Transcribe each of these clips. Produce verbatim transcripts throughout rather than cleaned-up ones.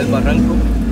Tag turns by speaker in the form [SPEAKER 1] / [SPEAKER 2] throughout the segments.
[SPEAKER 1] del barranco.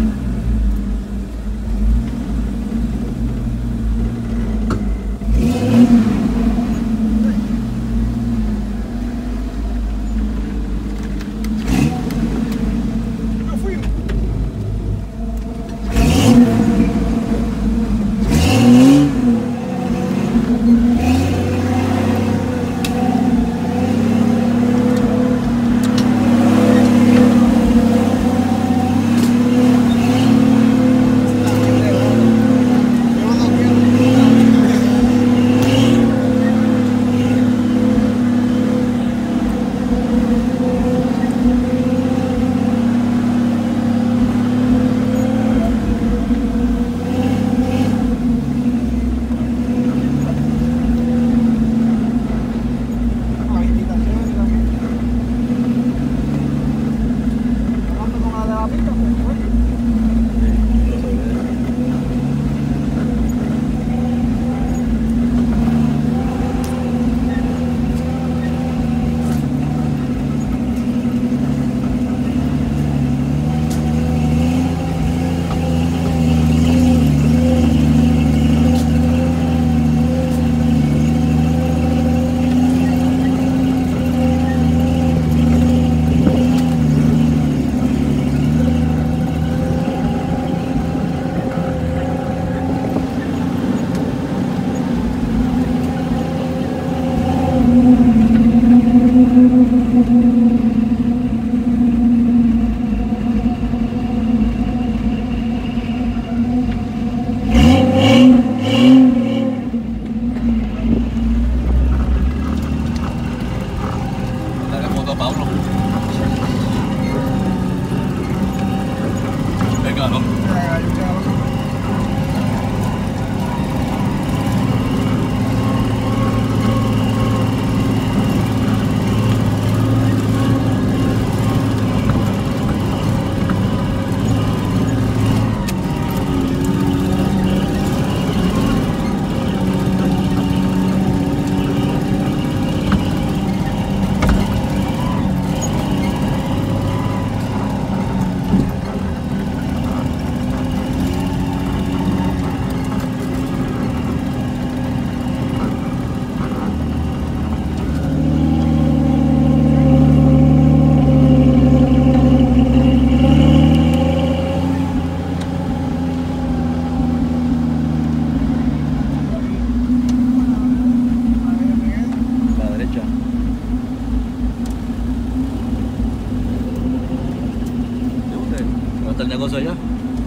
[SPEAKER 1] El negocio allá.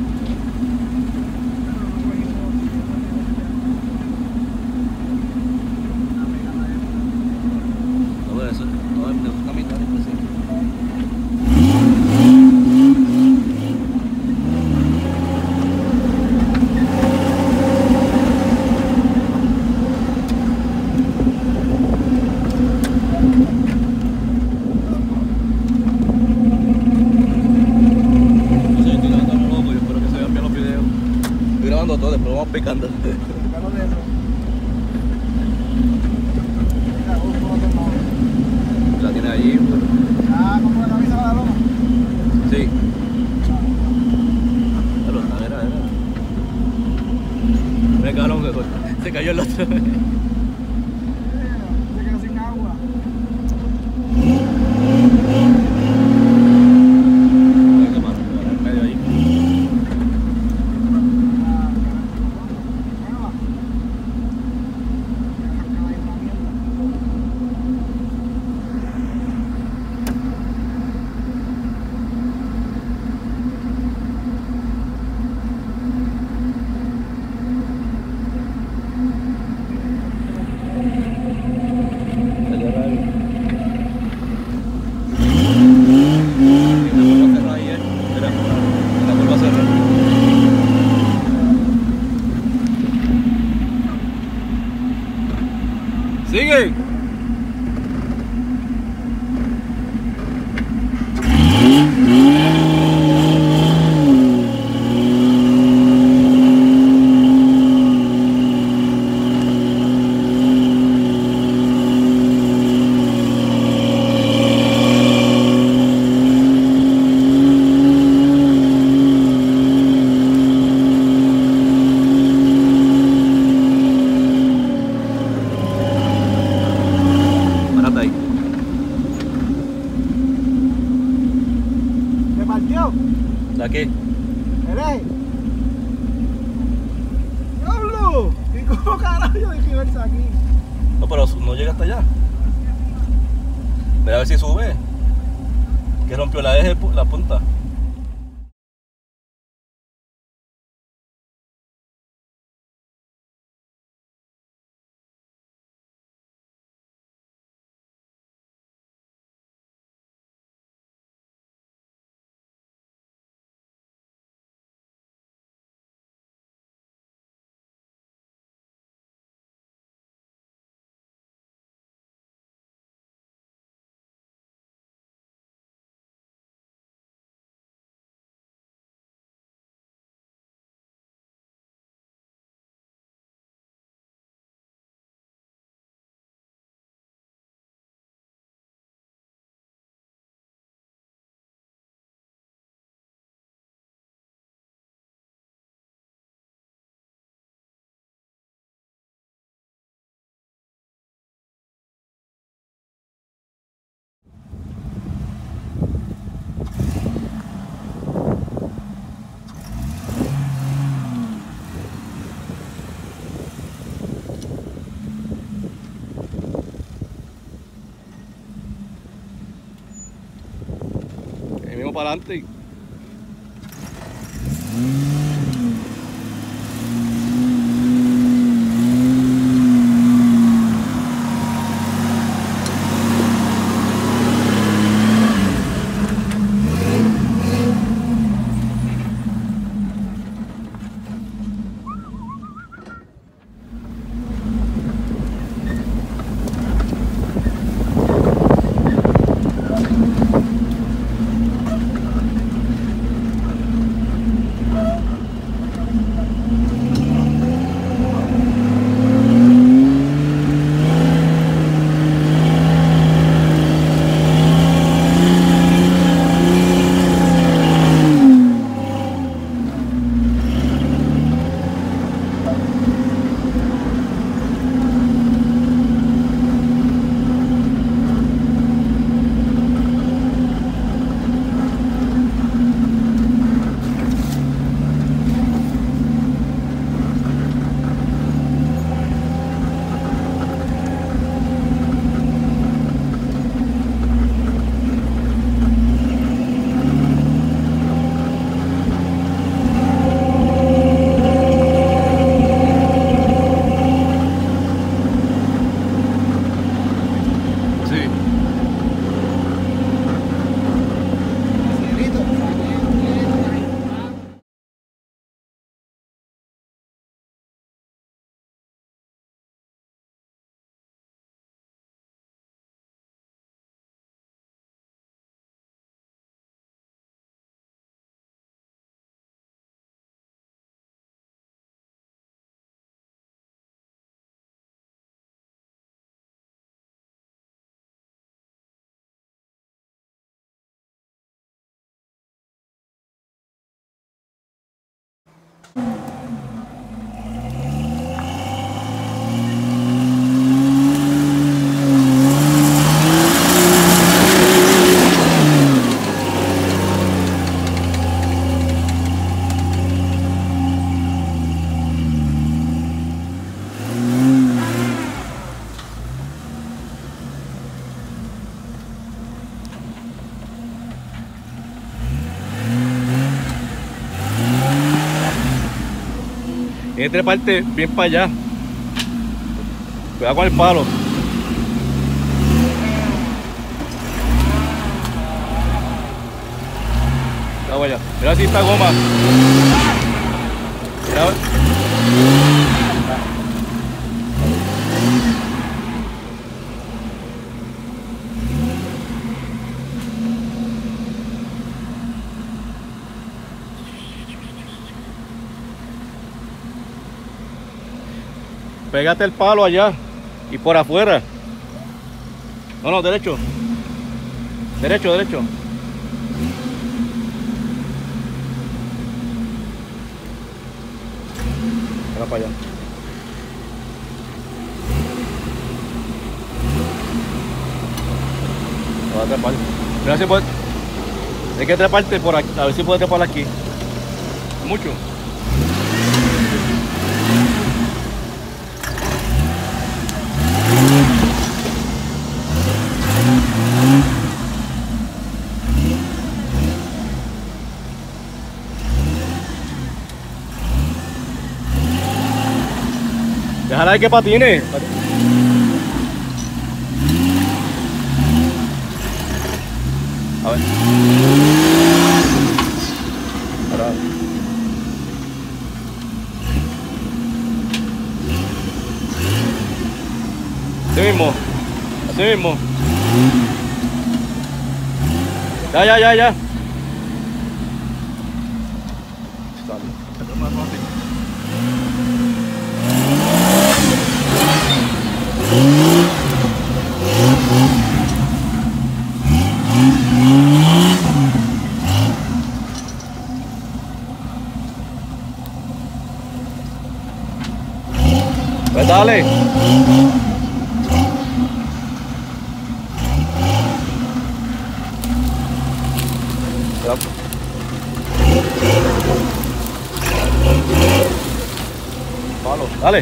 [SPEAKER 1] No, eso no es una mitad de todo, después vamos picando. La tiene allí.
[SPEAKER 2] Ah, ¿cómo la avisa la loma?
[SPEAKER 1] Sí. Pero, era, era. Me cagaron que se cayó el otro.
[SPEAKER 2] Se quedó sin agua.
[SPEAKER 1] Sigue. Aquí.
[SPEAKER 2] ¿Eres? ¡Diablo! ¿Y cómo carajo yo dejé verse aquí?
[SPEAKER 1] No, pero no llega hasta allá. Mira a ver si sube. Que rompió la eje, la punta. Ahí mismo para adelante. Tiene tres partes bien para allá. Cuidado con el palo. Vamos allá. Mira si esta goma. Mira. Pégate el palo allá y por afuera. No, no, derecho. Derecho, derecho. Ahora para allá. Voy a trepar. Mira si puede. Hay que treparte por aquí. A ver si puede trepar aquí. Mucho. Déjala de que patine. A ver. Ahora. Así mismo. Así mismo. Ya, ya, ya, ya. Pues dale. Ya. Palo, dale.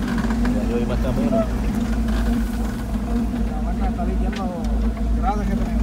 [SPEAKER 2] La vaca está limpiando grasas que tenemos.